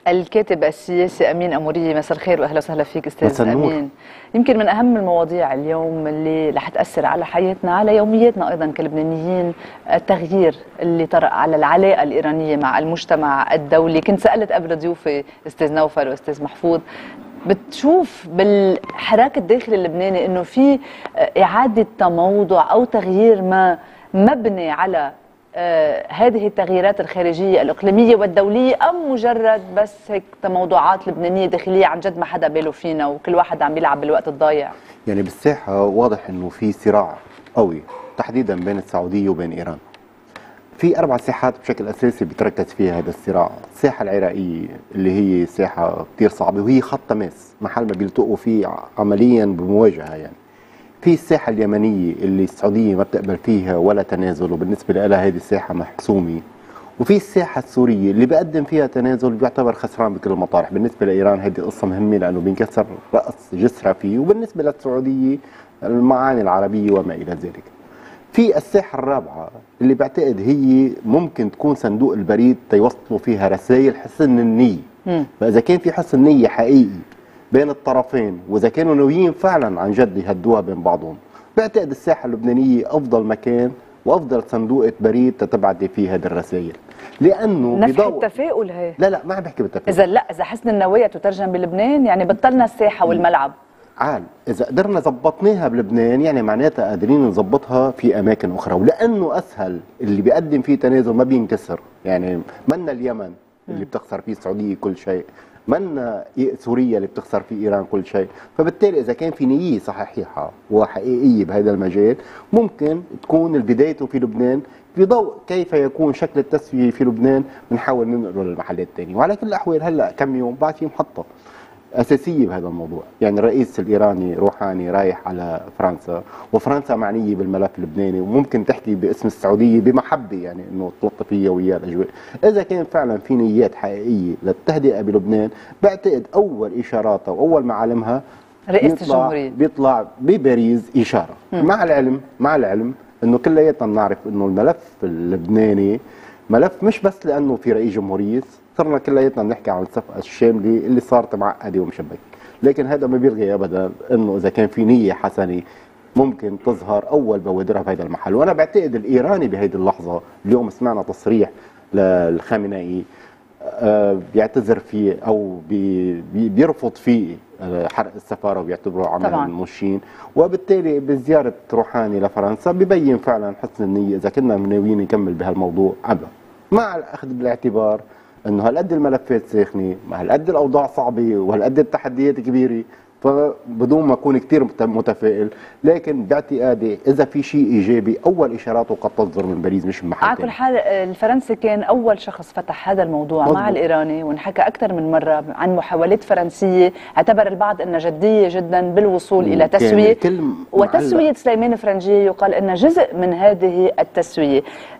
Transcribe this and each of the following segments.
الكاتب السياسي أمين أموري، مساء الخير واهلا وسهلا فيك استاذ امين. يمكن من اهم المواضيع اليوم اللي رح تاثر على حياتنا، على يومياتنا ايضا كلبنانيين، التغيير اللي طرأ على العلاقه الايرانيه مع المجتمع الدولي. كنت سالت قبل ضيوفي استاذ نوفل واستاذ محفوظ، بتشوف بالحراك الداخلي اللبناني انه في اعاده تموضع او تغيير ما مبني على هذه التغييرات الخارجية الإقليمية والدولية، أم مجرد بس هيك تموضعات لبنانية داخلية عن جد ما حدا باله فينا وكل واحد عم بيلعب بالوقت الضايع؟ يعني بالساحة واضح أنه في صراع قوي تحديدا بين السعودية وبين إيران. في 4 ساحات بشكل أساسي بيتركز فيها هذا الصراع. الساحة العراقية اللي هي ساحة كتير صعبة وهي خط تماس، محل ما بيلتقوا فيه عمليا بمواجهة. يعني في الساحة اليمنية اللي السعودية ما بتقبل فيها ولا تنازل، وبالنسبة لها هذه الساحة محسومة. وفي الساحة السورية اللي بيقدم فيها تنازل بيعتبر خسران بكل المطارح. بالنسبة لإيران هذه قصة مهمة لأنه بينكسر رأس جسرها فيه، وبالنسبة للسعودية المعاني العربية وما إلى ذلك. في الساحة الرابعة اللي بعتقد هي ممكن تكون صندوق البريد تيوصلوا فيها رسائل حسن النية. فإذا كان في حسن نية حقيقي بين الطرفين، واذا كانوا ناويين فعلا عن جد يهدوها بين بعضهم، بعتقد الساحه اللبنانيه افضل مكان وافضل صندوقة بريد تتبعتي فيه هذه الرسائل، لانه نفح التفاؤل هي. لا ما عم بحكي بالتفاؤل. اذا حسن النوايا تترجم بلبنان يعني بطلنا الساحه والملعب. عال اذا قدرنا زبطناها بلبنان يعني معناتها قادرين نظبطها في اماكن اخرى، ولانه اسهل اللي بيقدم فيه تنازل ما بينكسر. يعني منا اليمن اللي بتخسر فيه السعوديه كل شيء، من سوريا اللي بتخسر في ايران كل شيء. فبالتالي اذا كان في نيه صحيحه وحقيقيه بهذا المجال، ممكن تكون بدايته في لبنان بضوء كيف يكون شكل التسويه في لبنان، بنحاول ننقله للمحلات الثانيه. وعلى كل الاحوال هلا كم يوم بعد في محطه اساسيه بهذا الموضوع. يعني الرئيس الايراني روحاني رايح على فرنسا، وفرنسا معنيه بالملف اللبناني، وممكن تحكي باسم السعوديه بمحبه، يعني انه تلطف فيها وياه الاجواء. اذا كان فعلا في نيات حقيقيه للتهدئه بلبنان، بعتقد اول اشاراتها واول معالمها رئيس الجمهوريه بيطلع بباريس اشاره. مع العلم انه كلياتنا بنعرف انه الملف اللبناني ملف مش بس لانه في رئيس جمهوريه، صرنا كلياتنا بنحكي عن الصفقه الشامله اللي صارت معقده ومشبكه، لكن هذا ما بيلغي ابدا انه اذا كان في نيه حسنه ممكن تظهر اول بوادرها بهذا المحل. وانا بعتقد الايراني بهذه اللحظه، اليوم سمعنا تصريح للخامنئي بيعتذر فيه او بيرفض فيه حرق السفاره وبيعتبره عمل مشين، وبالتالي بزياره روحاني لفرنسا ببين فعلا حسن النيه اذا كنا ناويين نكمل بهالموضوع ابدا، مع الاخذ بالاعتبار انه هالقد الملفات ساخنه، هالقد الاوضاع صعبه، وهالقد التحديات كبيره. فبدون ما اكون كثير متفائل، لكن باعتقادي اذا في شيء ايجابي اول اشاراته قد تصدر من باريس مش من محل على كل حال الفرنسي كان اول شخص فتح هذا الموضوع مع الايراني، وانحكى اكثر من مره عن محاولات فرنسيه اعتبر البعض انها جديه جدا بالوصول الى تسويه، وتسويه سليمان فرنجيه يقال ان جزء من هذه التسويه.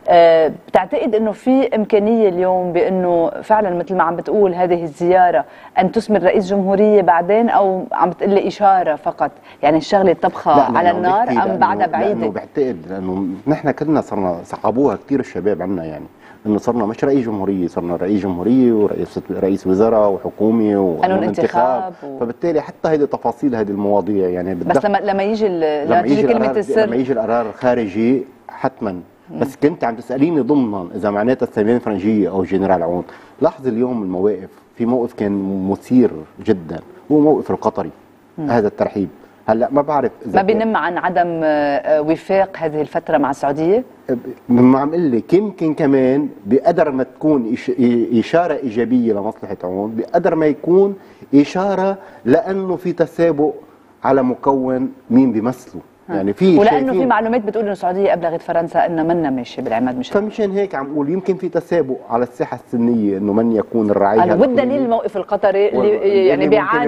بتعتقد انه في امكانيه اليوم بانه فعلا مثل ما عم بتقول هذه الزياره ان تثمر رئيس جمهوريه بعدين، او عم بتقول لي اشاره فقط؟ يعني الشغله طبخه على النار ام بعدها بعيده؟ لانه بعتقد لانه نحن كلنا صرنا صعبوها كثير الشباب عنا، يعني انه صرنا مش رئيس جمهوريه، صرنا رئيس جمهوريه ورئيس وزراء وحكومه وقانون انتخاب فبالتالي حتى هذه تفاصيل هذه المواضيع يعني بس لما يجي كلمه السر، لما يجي القرار الخارجي حتما. بس كنت عم تساليني ضمنا اذا معناتها سليمان فرنجيه او جنرال عون. لاحظ اليوم المواقف، في موقف كان مثير جدا هو موقف القطري. هذا الترحيب هلا ما بعرف اذا ما بينم عن عدم وفاق هذه الفتره مع السعوديه. ما عم اقول لك يمكن كمان بقدر ما تكون اشاره ايجابيه لمصلحه عون، بقدر ما يكون اشاره لانه في تسابق على مكون مين بيمثله. يعني في ولانه في معلومات بتقول انه السعوديه ابلغت فرنسا انه منا ماشي بالعماد مشان، فمشان هيك عم اقول يمكن في على الساحه السنيه انه من يكون الرعايه. والدليل الموقف القطري اللي يعني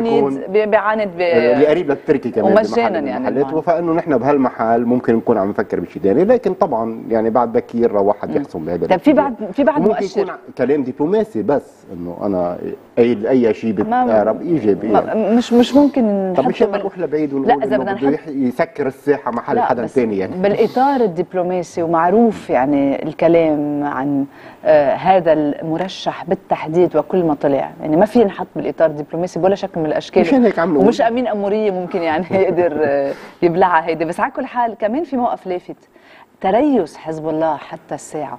بيعاند اللي قريب للتركي كمان ومجانا يعني، فانه نحن بهالمحل ممكن نكون عم نفكر بشيء ثاني، لكن طبعا يعني بعد بكير واحد يحسم بهذا. طيب في بعد ممكن مؤشر يكون كلام ديبلوماسي، بس انه انا اي شيء بتقرب ايجابي يعني. مش ممكن طب مش نروح لبعيد ونقول لا اذا بدنا بده يسكر الساحه محل حدا ثاني يعني. بالاطار الدبلوماسي ومعروف يعني الكلام عن هذا المرشح بالتحديد وكل ما طلع، يعني ما في ينحط بالاطار الدبلوماسي ولا شكل من الاشكال، مشان هيك عملوا ومش امين اموريه ممكن يعني يقدر يبلعها هيدي. بس على كل حال كمان في موقف لافت، تريث حزب الله حتى الساعه.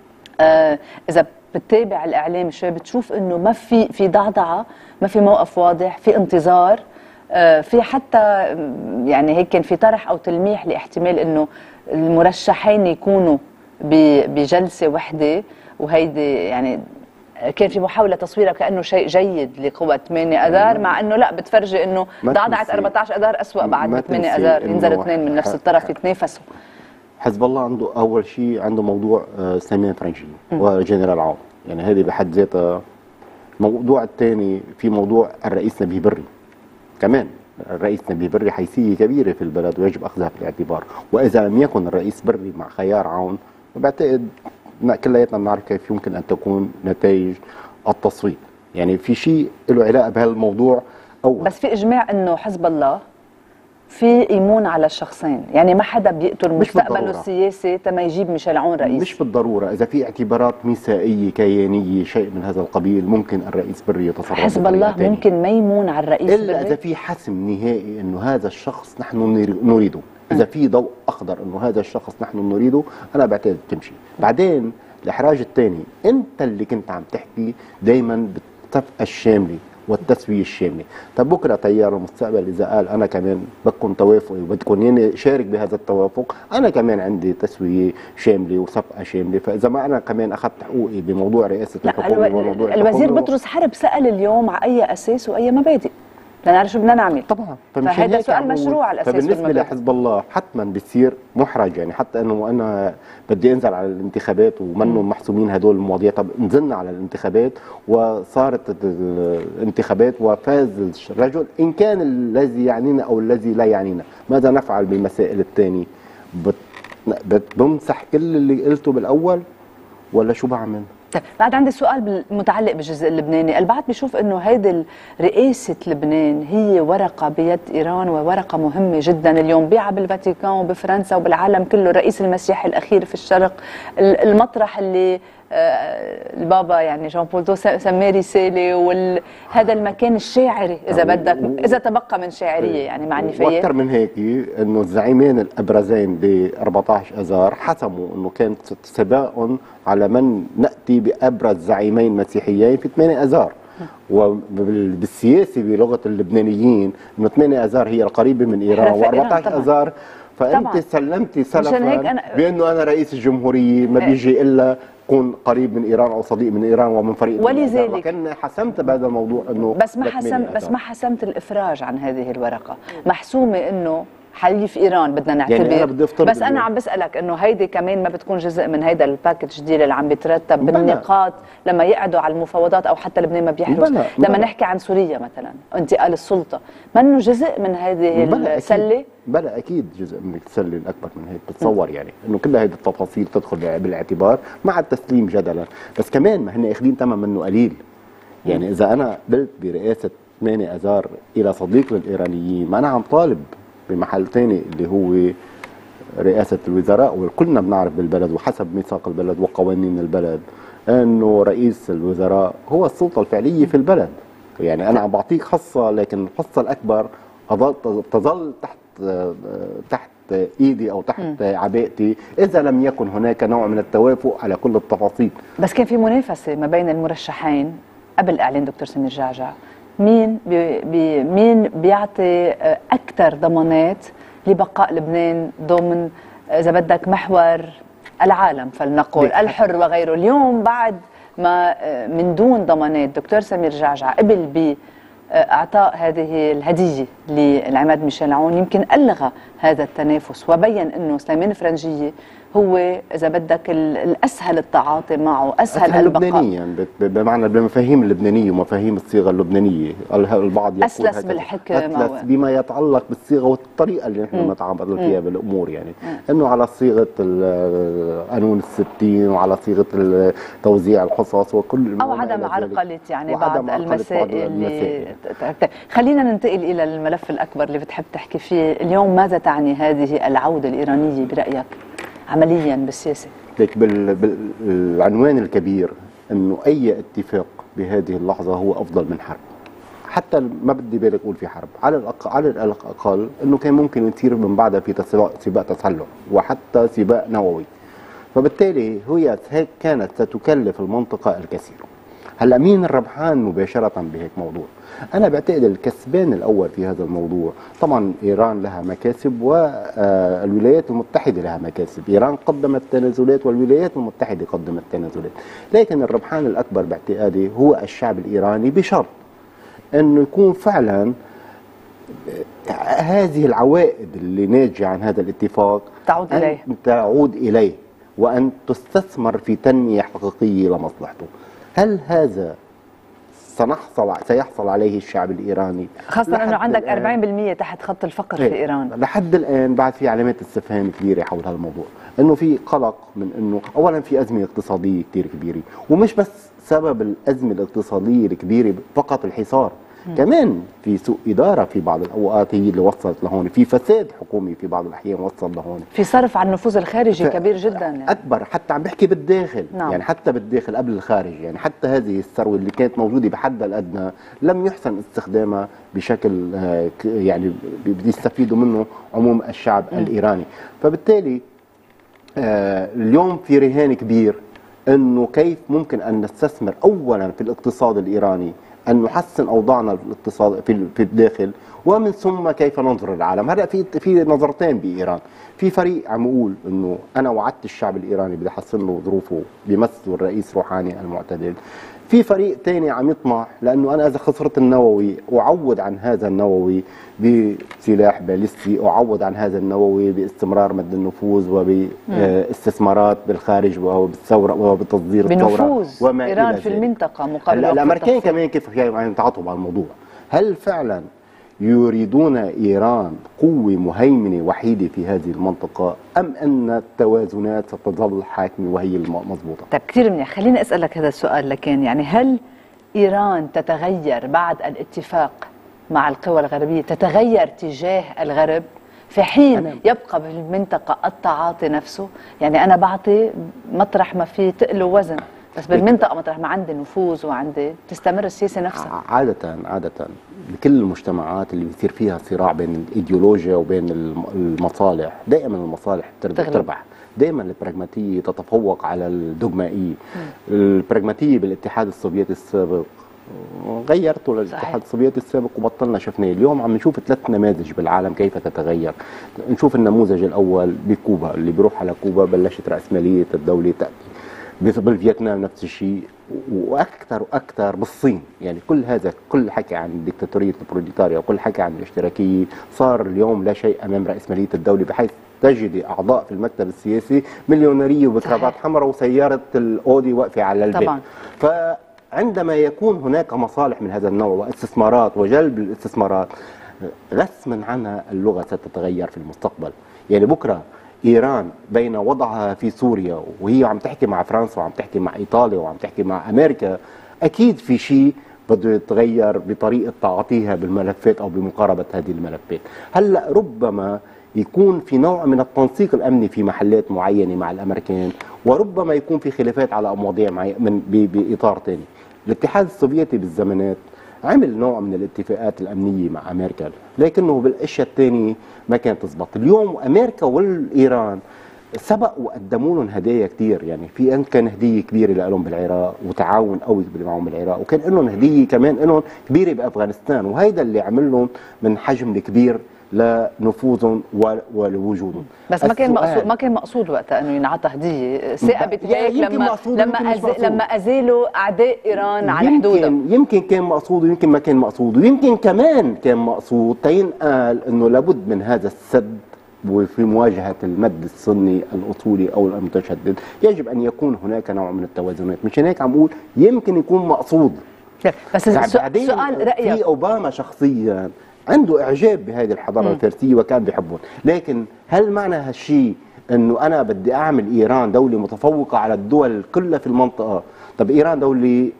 اذا بتتابع الاعلام شوي بتشوف انه ما في ضعضعه، ما في موقف واضح، في انتظار، في حتى يعني هيك كان في طرح او تلميح لاحتمال انه المرشحين يكونوا بجلسه وحده، وهيدي يعني كان في محاوله تصويرها كانه شيء جيد لقوى 8 اذار، مع انه لا بتفرجي انه ضعضعه 14 اذار اسوء بعد من 8 اذار، ينزلوا اثنين من نفس الطرف يتنافسوا. حزب الله عنده اول شيء عنده موضوع سليمان فرنجي وجنرال عون، يعني هذه بحد ذاتها. الموضوع الثاني في موضوع الرئيس نبيه بري، كمان الرئيس نبيه بري حيثيه كبيره في البلد ويجب اخذها في الاعتبار، واذا لم يكن الرئيس بري مع خيار عون بعتقد كلياتنا بنعرف كيف يمكن ان تكون نتائج التصويت. يعني في شيء له علاقه بهالموضوع اول. بس في اجماع انه حزب الله في ايمون على الشخصين، يعني ما حدا بيقتل مستقبله السياسي تما يجيب ميشيل عون رئيس. مش بالضروره، اذا في اعتبارات ميثاقيه كيانيه شيء من هذا القبيل ممكن الرئيس بري يتصرف. حزب الله ممكن ما يمون على الرئيس الا بري اذا في حسم نهائي انه هذا الشخص نحن نريده، اذا في ضوء اخضر انه هذا الشخص نحن نريده، انا بعتقد تمشي. بعدين الاحراج الثاني، انت اللي كنت عم تحكي دائما بالصفقه الشامله والتسويه الشامله، طب بكره تيار المستقبل اذا قال انا كمان بدكم توافقي وبدكم ياني شارك بهذا التوافق، انا كمان عندي تسويه شامله وصفقه شامله، فاذا ما انا كمان اخذت حقوقي بموضوع رئاسه الحكومه وموضوع الوزير بطرس حرب سال اليوم على اي اساس واي مبادئ لنعرف شو بدنا نعمل. طبعا فهذا سؤال مشروع على الاساس. فبالنسبه لحزب الله حتما بتصير محرج، يعني حتى انه انا بدي انزل على الانتخابات ومنهم محسومين هدول المواضيع، طب نزلنا على الانتخابات وصارت الانتخابات وفاز الرجل، ان كان الذي يعنينا او الذي لا يعنينا، ماذا نفعل بالمسائل الثانيه؟ بمسح كل اللي قلته بالاول ولا شو بعمل؟ طيب بعد عندي سؤال متعلق بالجزء اللبناني، البعض بيشوف انه هيدي رئاسة لبنان هي ورقة بيد ايران وورقة مهمة جدا، اليوم بيعها بالفاتيكان وبفرنسا وبالعالم كله، الرئيس المسيحي الاخير في الشرق، المطرح اللي البابا يعني جان بول سماه رسالة، وهذا المكان الشاعري اذا بدك، اذا تبقى من شاعرية يعني مع النفايات. واكثر من هيك انه الزعيمين الابرزين ب 14 اذار حسموا انه كان سباق على من ناتي بابرز زعيمين مسيحيين في 8 اذار، وبالسياسه بلغه اللبنانيين انه 8 اذار هي القريبه من ايران و14 اذار، فانت سلمتي سلفا بانه انا رئيس الجمهوريه ما بيجي الا كون قريب من ايران او صديق من ايران ومن فريق، ولذلك وكان حسمت بهذا الموضوع انه بس ما حسمت الافراج عن هذه الورقه، محسومه انه حليف ايران بدنا نعتبر، يعني أنا بس انا عم بسالك انه هيدي كمان ما بتكون جزء من هيدا الباكج ديل اللي عم بيترتب بالنقاط لما يقعدوا على المفاوضات، او حتى لبنان ما بيحرج لما نحكي عن سوريا مثلا انتقال السلطه، منه جزء من هذه السله؟ بلا اكيد جزء من السله الاكبر من هيك، بتصور يعني انه كل هيدي التفاصيل تدخل بالاعتبار مع التسليم جدلا، بس كمان ما هن اخذين ثمن منه قليل. يعني اذا انا قلت برئاسه 8 اذار الى صديق للايرانيين، ما انا عم طالب بمحل ثاني اللي هو رئاسة الوزراء، وكلنا بنعرف بالبلد وحسب ميثاق البلد وقوانين البلد انه رئيس الوزراء هو السلطة الفعلية في البلد. يعني انا عم بعطيك حصة، لكن الحصة الاكبر تظل تحت ايدي او تحت عباءتي اذا لم يكن هناك نوع من التوافق على كل التفاصيل. بس كان في منافسة ما بين المرشحين قبل اعلان دكتور سمير جعجع، مين بيعطي اكثر ضمانات لبقاء لبنان ضمن اذا بدك محور العالم فلنقول الحر وغيره. اليوم بعد ما من دون ضمانات دكتور سمير جعجع قبل باعطاء هذه الهديه للعماد ميشيل عون، يمكن الغى هذا التنافس وبين انه سليمان فرنجيه هو اذا بدك الاسهل التعاطي معه، اسهل البقاء لبنانيا بمعنى بالمفاهيم اللبنانيه ومفاهيم الصيغه اللبنانيه. البعض يقول اسلس بالحكم، اسلس بما يتعلق بالصيغه والطريقه اللي نحن نتعامل فيها بالامور، يعني انه على صيغه قانون الستين وعلى صيغه توزيع الحصص وكل او عدم عرقله يعني بعض المسائل اللي خلينا ننتقل الى الملف الاكبر اللي بتحب تحكي فيه اليوم. ماذا تعني هذه العوده الايرانيه برايك عمليا بالسياسه؟ لك بالعنوان الكبير انه اي اتفاق بهذه اللحظه هو افضل من حرب. حتى ما بدي بالك اقول في حرب، على الاقل انه كان ممكن يصير من بعدها في سباق تسلح وحتى سباق نووي. فبالتالي هي كانت ستكلف المنطقه الكثير. هلا مين الربحان مباشره بهيك موضوع؟ أنا بعتقد الكسبان الأول في هذا الموضوع طبعا إيران لها مكاسب والولايات المتحدة لها مكاسب. إيران قدمت تنازلات والولايات المتحدة قدمت تنازلات، لكن الربحان الأكبر باعتقادي هو الشعب الإيراني، بشرط أنه يكون فعلا هذه العوائد اللي ناتجة عن هذا الاتفاق تعود إليه وأن تستثمر في تنمية حقيقية لمصلحته. هل هذا سيحصل عليه الشعب الإيراني؟ خاصة أنه عندك 40% تحت خط الفقر في إيران. لحد الآن بعد في علامات استفهام كبيرة حول هذا الموضوع، أنه في قلق من أنه أولا في أزمة اقتصادية كتير كبيرة، ومش بس سبب الأزمة الاقتصادية الكبيرة فقط الحصار، كمان في سوء إدارة في بعض الأوقات هي اللي وصلت لهون، في فساد حكومي في بعض الأحيان وصل لهون، في صرف على النفوذ الخارجي كبير جدا يعني. أكبر، حتى عم بحكي بالداخل. نعم. يعني حتى بالداخل قبل الخارج، يعني حتى هذه الثروة اللي كانت موجودة بحدها الأدنى لم يحسن استخدامها بشكل يعني بيستفيدوا منه عموم الشعب الإيراني. فبالتالي اليوم في رهان كبير أنه كيف ممكن أن نستثمر أولا في الاقتصاد الإيراني، أن نحسن أوضاعنا الاقتصاد في الداخل، ومن ثم كيف ننظر للعالم. هذا في نظرتين بإيران. في فريق عم يقول أنه أنا وعدت الشعب الإيراني بدي أحسن له ظروفه بيمثله الرئيس روحاني المعتدل. في فريق ثاني عم يطمح لأنه أنا إذا خسرت النووي أعوض عن هذا النووي بسلاح باليستي، أعوض عن هذا النووي باستمرار مد النفوذ وباستثمارات بالخارج وبالثورة وبتصدير الثورة وما إلى ذلك. إيران في المنطقة مقابل الأمريكان كمان كيف يتعاطوا مع الموضوع؟ هل فعلا يريدون إيران قوة مهيمنة وحيدة في هذه المنطقة، أم أن التوازنات ستظل حاكمة وهي المضبوطة؟ طيب كثير منيح، خليني أسألك هذا السؤال. لكن يعني هل إيران تتغير بعد الاتفاق مع القوى الغربية، تتغير تجاه الغرب في حين يبقى بالمنطقة التعاطي نفسه؟ يعني أنا بعطي مطرح ما في تقل وزن، بس بالمنطقة مطرح ما عندي نفوذ وعندي تستمر السياسة نفسها. عادة بكل المجتمعات اللي بيصير فيها صراع بين الإيديولوجيا وبين المصالح، دائما المصالح تربح. دائما البراغماتية تتفوق على الدوغمائية. البراغماتية بالاتحاد السوفيتي السابق غيرته للاتحاد السوفيتي السابق وبطلنا شفناه. اليوم عم نشوف 3 نماذج بالعالم كيف تتغير. نشوف النموذج الأول بكوبا، اللي بيروح على كوبا بلشت رأسمالية الدولة تأتي. بالفيتنام نفس الشيء، واكثر واكثر بالصين. يعني كل حكي عن ديكتاتوريه البروليتاريا وكل حكي عن الاشتراكيه صار اليوم لا شيء امام راسماليه الدوله، بحيث تجد اعضاء في المكتب السياسي مليونيريه وبكرافات حمراء وسياره الاودي واقفه على البيت. طبعا. فعندما يكون هناك مصالح من هذا النوع واستثمارات وجلب الاستثمارات، رسما عنها اللغه ستتغير في المستقبل. يعني بكره إيران بين وضعها في سوريا وهي عم تحكي مع فرنسا وعم تحكي مع إيطاليا وعم تحكي مع أمريكا، أكيد في شيء بده يتغير بطريقة تعاطيها بالملفات أو بمقاربة هذه الملفات. هلأ ربما يكون في نوع من التنسيق الأمني في محلات معينة مع الأمريكان، وربما يكون في خلافات على مواضيع بإطار ثاني. الاتحاد السوفيتي بالزمانات عمل نوع من الاتفاقات الأمنية مع أمريكا، لكنه بالأشياء الثانية ما كانت تزبط. اليوم أمريكا والإيران سبقوا وقدموا لهم هدايا كثير. يعني في كان هدية كبيرة لهم بالعراق وتعاون قوي معهم بالعراق، وكان لهم هدية كمان لهم كبيرة بأفغانستان، وهيدا اللي عمل لهم من حجم الكبير لنفوذهم ولوجودهم. بس ما كان مقصود وقتها انه ينعطى هديه، ثاقبت هيك لما ازالوا اعداء ايران على حدودها. يمكن كان مقصود ويمكن ما كان مقصود، ويمكن كمان كان مقصود تينقال انه لابد من هذا السد وفي مواجهة المد السني الأصولي أو المتشدد يجب أن يكون هناك نوع من التوازنات. مش هيك عم أقول يمكن يكون مقصود، بس سؤال رأيك في أوباما شخصيا عنده إعجاب بهذه الحضارة الفارسية وكان بيحبهم، لكن هل معنى هالشيء أنه أنا بدي أعمل إيران دولة متفوقة على الدول كلها في المنطقة؟ طب إيران دولة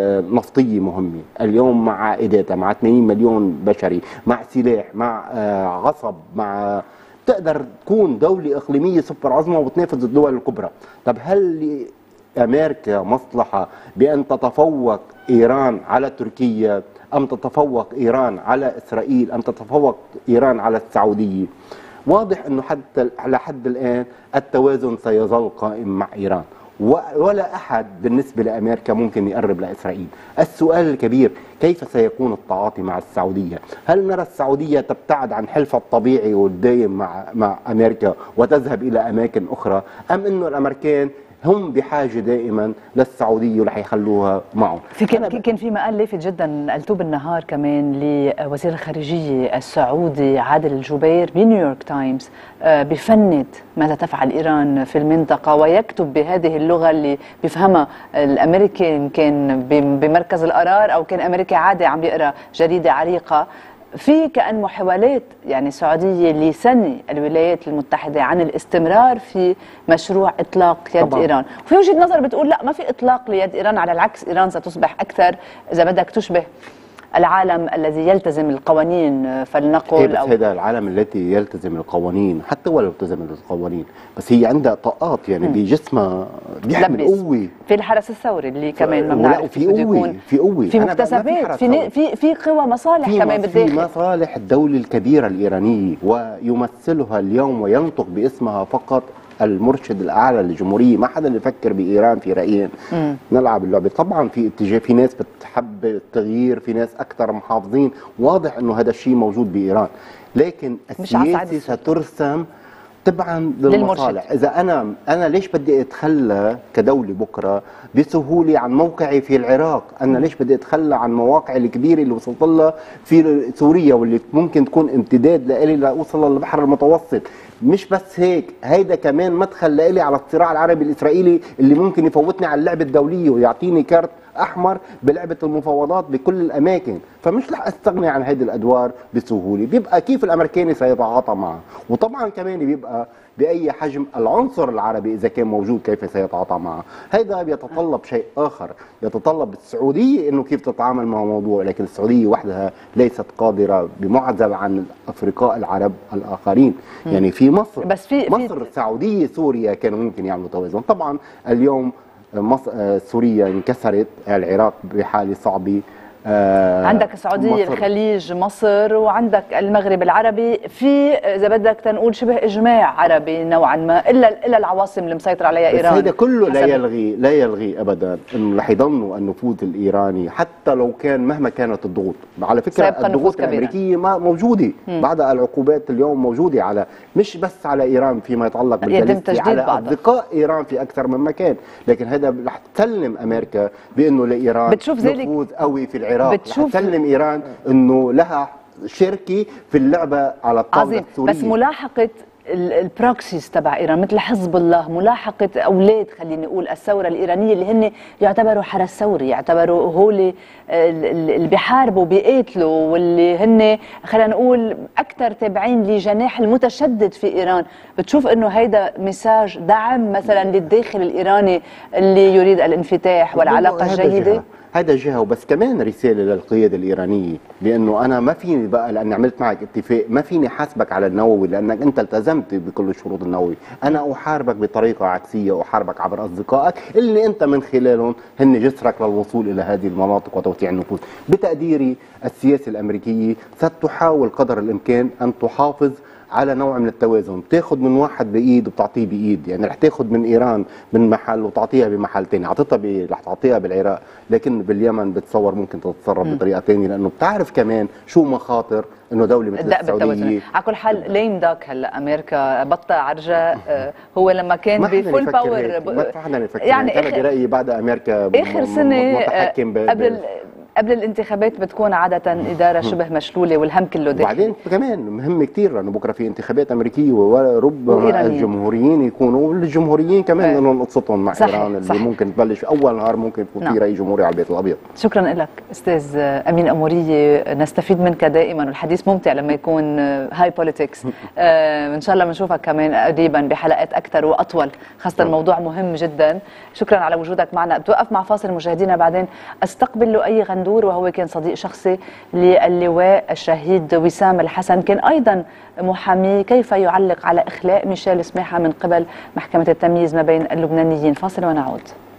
نفطية مهمة اليوم، مع عائداتها، مع 80 مليون بشري، مع سلاح، مع غصب، مع تقدر تكون دولة إقليمية سوبر عظمى وبتنافس الدول الكبرى. طب هل لأمريكا مصلحة بأن تتفوق إيران على تركيا، أم تتفوق إيران على إسرائيل، أم تتفوق إيران على السعودية؟ واضح أنه حتى على حد الآن التوازن سيظل قائم مع إيران، ولا أحد بالنسبة لأمريكا ممكن يقرب لإسرائيل. السؤال الكبير كيف سيكون التعاطي مع السعودية؟ هل نرى السعودية تبتعد عن حلفها الطبيعي والدائم مع أمريكا وتذهب إلى أماكن أخرى، أم أنه الأمريكان هم بحاجة دائما للسعودية ورح يخلوها معهم؟ كان في مقال لافت جدا قلتوه بالنهار كمان لوزير الخارجية السعودي عادل الجبير بنيويورك تايمز، بفند ماذا تفعل إيران في المنطقة ويكتب بهذه اللغة اللي بيفهمها الأمريكي، كان بمركز القرار أو كان أمريكي عادي عم يقرأ جريدة عريقة. في كأن محاولات يعني سعودية لسن الولايات المتحدة عن الاستمرار في مشروع إطلاق يد طبعا. إيران، وفي وجهة نظر بتقول لا، ما في إطلاق ليد إيران، على العكس إيران ستصبح أكثر إذا بدك تشبه العالم الذي يلتزم القوانين، فلنقل أو هذا العالم التي يلتزم القوانين حتى ولو التزم القوانين، بس هي عندها طاقات يعني بجسمها بيحمل قوة. في الحرس الثوري اللي كمان ما بنعرف في قوة، في قوة، في مكتسبات، في قوى مصالح كمان بالداخل، في مصالح الدولة الكبيرة الإيرانية، ويمثلها اليوم وينطق باسمها فقط المرشد الاعلى للجمهوريه. ما حدا يفكر بايران في رايين نلعب اللعبه. طبعا في اتجاه، في ناس بتحب التغيير، في ناس اكثر محافظين، واضح انه هذا الشيء موجود بايران، لكن السياسه سترسم تبعا للمصالح. اذا انا ليش بدي اتخلى كدوله بكره بسهوله عن موقعي في العراق؟ انا ليش بدي اتخلى عن مواقعي الكبيره اللي وصلت لها في سوريا واللي ممكن تكون امتداد لإلي لاوصل للبحر المتوسط؟ مش بس هيك، هيدا كمان مدخل لإلي على الصراع العربي الاسرائيلي اللي ممكن يفوتني على اللعبه الدوليه ويعطيني كارت احمر بلعبه المفاوضات بكل الاماكن. فمش رح استغني عن هذه الادوار بسهوله. بيبقى كيف الامريكاني سيتعاطى معه، وطبعا كمان بيبقى باي حجم العنصر العربي اذا كان موجود كيف سيتعاطى معه. هذا بيتطلب شيء اخر، يتطلب السعوديه انه كيف تتعامل مع الموضوع، لكن السعوديه وحدها ليست قادره بمعزل عن الافرقاء العرب الاخرين. يعني في مصر، بس في مصر، السعوديه، سوريا كانوا ممكن يعملوا توازن. طبعا اليوم سوريا انكسرت، العراق بحاله صعبه، عندك السعودية، الخليج، مصر، وعندك المغرب العربي، في إذا بدك تنقول شبه إجماع عربي نوعا ما، إلا العواصم اللي مسيطر عليها إيران. بس هذا كله لا يلغي أبدا إنه رح يضمنوا النفوذ الإيراني حتى لو كان مهما كانت الضغوط. على فكرة الضغوط الأمريكية موجودة، بعد العقوبات اليوم موجودة على مش بس على إيران فيما يتعلق بالبالستي، على أصدقاء إيران في أكثر من مكان. لكن هذا رح تسلم أمريكا بأنه لإيران نفوذ قوي في العراق، تسلم إيران أنه لها شركة في اللعبة على الطاولة السورية. بس ملاحقة البروكسيز تبع إيران مثل حزب الله، ملاحقة أولاد خليني أقول الثورة الإيرانية اللي هن يعتبروا حرس ثوري، يعتبروا هول اللي بيحاربوا بيقاتلوا، واللي هن خلينا نقول أكثر تابعين لجناح المتشدد في إيران. بتشوف إنه هيدا مساج دعم مثلا للداخل الإيراني اللي يريد الانفتاح والعلاقة الجيدة؟ هذا جهة، وبس كمان رسالة للقيادة الإيرانية، لأنه أنا ما فيني بقى لأني عملت معك اتفاق ما فيني حاسبك على النووي لأنك أنت التزمت بكل الشروط النووي. أنا أحاربك بطريقة عكسية، أحاربك عبر أصدقائك اللي أنت من خلالهم هن جسرك للوصول إلى هذه المناطق وتوسيع النفوذ. بتقديري السياسة الأمريكية ستحاول قدر الإمكان أن تحافظ على نوع من التوازن، تاخذ من واحد بايد وبتعطيه بايد. يعني رح تاخذ من ايران من محل وتعطيها بمحل ثاني، رح تعطيها بالعراق، لكن باليمن بتصور ممكن تتصرف بطريقه ثانيه، لانه بتعرف كمان شو مخاطر انه دوله مثل السعوديه. على كل حال لين داك هلا امريكا بطة عرجة، هو لما كان بفول باور ما فينا نفكر يعني انا برايي بعد امريكا اخر سنه قبل الانتخابات بتكون عادة إدارة شبه مشلولة والهم كله داخلي. وبعدين كمان مهم كثير لأنه بكرة في انتخابات أمريكية وربما الجمهوريين يكونوا والجمهوريين كمان لهم قصتهم مع إيران اللي ممكن تبلش أول نهار ممكن يكون في رأي جمهوري على البيت الأبيض. شكرا لك أستاذ أمين أمورية، نستفيد منك دائما والحديث ممتع لما يكون هاي بوليتكس. إن شاء الله بنشوفك كمان قريبا بحلقات أكثر وأطول، خاصة الموضوع مهم جدا. شكرا على وجودك معنا. بتوقف مع فاصل مشاهدينا، بعدين استقبل لؤي غندور وهو كان صديق شخصي للواء الشهيد وسام الحسن، كان أيضا محامي. كيف يعلق على إخلاء ميشيل سماحة من قبل محكمة التمييز ما بين اللبنانيين؟ فاصل ونعود.